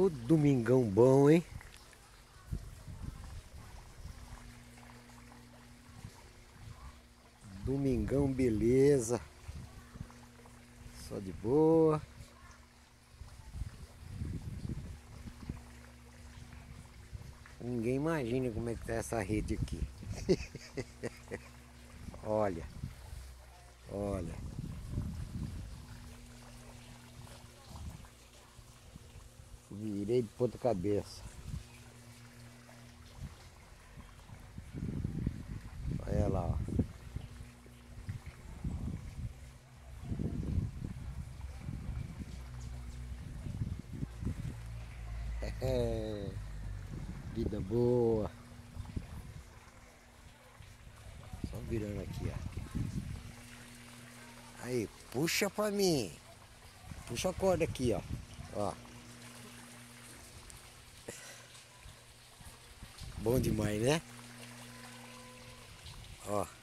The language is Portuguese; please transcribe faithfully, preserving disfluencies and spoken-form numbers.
Ô domingão bom, hein? Domingão, beleza. Só de boa. Ninguém imagina como é que tá essa rede aqui. Olha, olha. Virei de ponta cabeça. Olha lá, ó. É, vida boa. Só virando aqui, ó. Aí, puxa pra mim. Puxa a corda aqui, ó. Ó. Bom demais, né? Ó.